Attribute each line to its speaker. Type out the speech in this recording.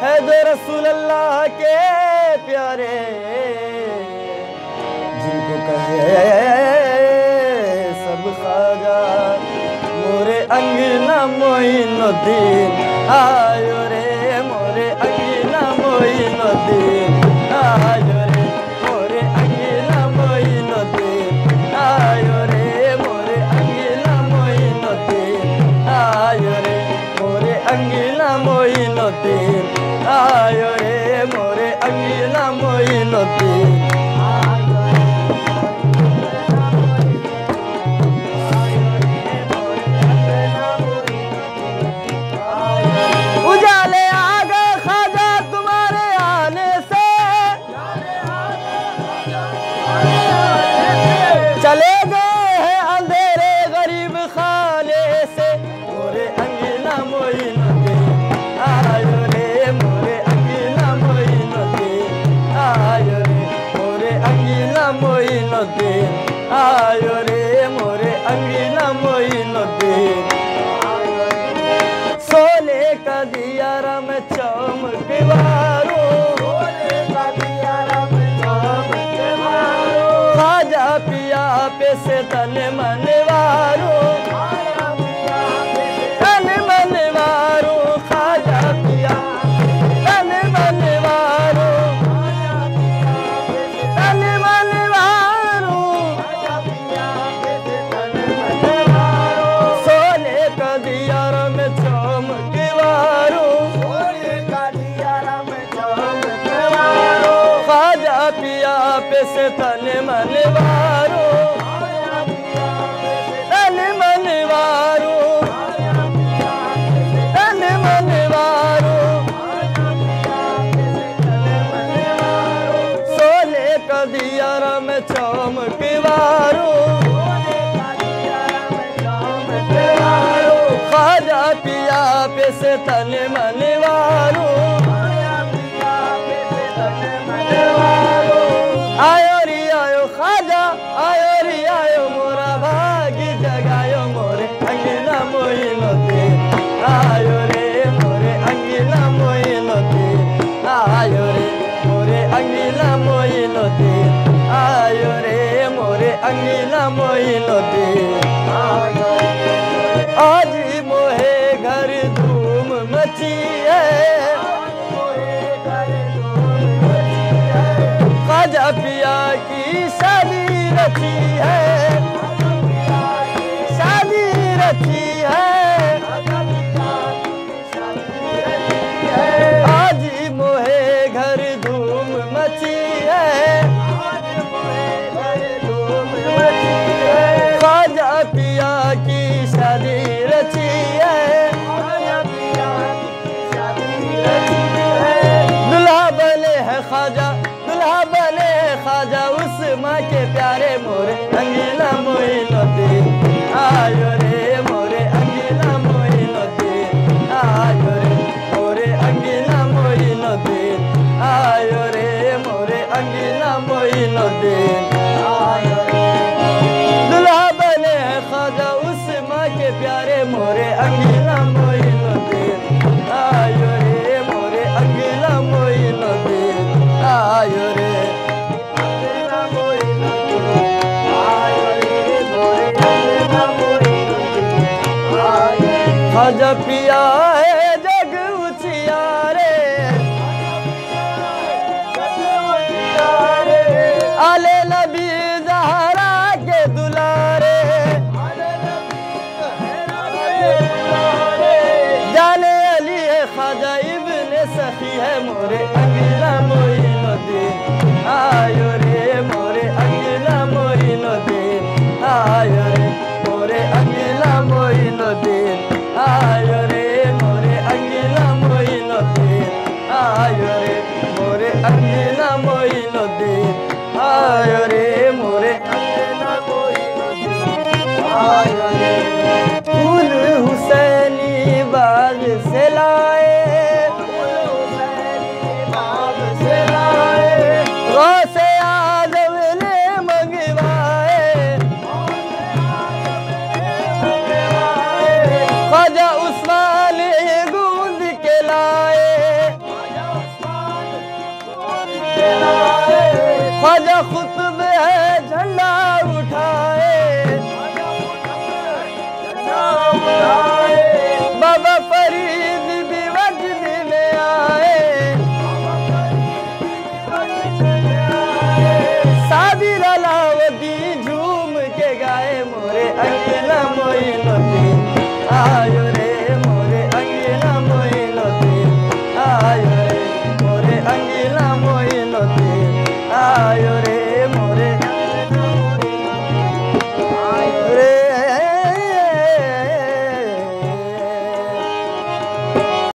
Speaker 1: है जो रसूल अल्लाह के प्यारे, जिनको कहे सब ख्वाजा। मोरे अंगना मोइनुद्दीन आयो रे, मोरे अंगना मोइनुद्दीन आयो रे, मोरे अंगना मोइनुद्दीन आयो रे, मोरे अंगना मोइनुद्दीन आयो रे, मोरे अंगना मोइनुद्दीन आयो रे, मोरे अंगना मोइनुद्दीन। उजाले आ गए ख्वाजा तुम्हारे आने से, चले गए हैं अंधेरे गरीब खाने से। मोरे अंगना मोइनुद्दीन आयो रे, मोरे अंगना मोइनुद्दीन आयो रे, मोरे अंगना मोइनुद्दीन आयो रे, मोरे अंगना मोइनुद्दीन। सोने का दिया रम चमक वारो, सोने का दिया रम चमक वारो, ख्वाजा पिया पे से तन मन वारो, तन मन वारो, ख्वाजा पिया तन मन वारो, तन मन वारो, सोने का दिया रम चमक वारो, ख्वाजा पिया पे से तन मन वारो, तन मन वारो, तन मन वारो, सोने का दिया रम चमक वारो, ख्वाजा पिया पे से तन मन वारो। आयो रे आयो ख्वाजा, आयो रे आयो मोरा भागी जगायो, मोरे अंगना मोइनुद्दीन आयो रे, मोरे अंगना मोइनुद्दीन आयो रे, मोरे अंगना मोइनुद्दीन आयो रे, मोरे अंगना मोइनुद्दीन आयो रे। आज मोहे घर धूम मची है, ख्वाजा पिया की शादी रची है, शादी रची है, आज मोहे घर धूम मची है, ख्वाजा पिया की शादी रची है, दुल्हा बने है ख्वाजा, दुल्हा बने ख्वाजा उस माँ के प्यारे। मोरे अंगना मोइनुद्दीन आयो रे, मोरे अंगना मोइनुद्दीन आयो रे, मोरे अंगना मोइनुद्दीन आयो रे, मोरे अंगना मोइनुद्दीन आयो रे। दुल्हा बने हैं ख्वाजा उस माँ के प्यारे, मोरे अंगना मोइनुद्दीन आयो रे, मोरे अंगना मोइनुद्दीन आयो रे, अंगना मोइनुद्दीन आयो रे, मोरे अंगना मोइनुद्दीन आयो रे। ख्वाजा पिया है जग उचियारे, आले नबी ज़हरा के दुलारे, जाने अली है ख्वाजा इब्ने सखी है, मोरे अंगना मोइनुद्दीन आयो रे, मोरे अंगना मोइनुद्दीन आयो रे, मोरे अंगना मोइनुद्दीन आयो रे, मोरे अंगना मोइनुद्दीन आयो रे, मोरे अंगना मोइनुद्दीन आयो रे, मोरे अंगना मोइनुद्दीन आयो रे। फूल हुसैनी बाग से लाए, गौसे आज़म ने मंगवाए, ख्वाजा उस्मान ख्वाजा खुतब है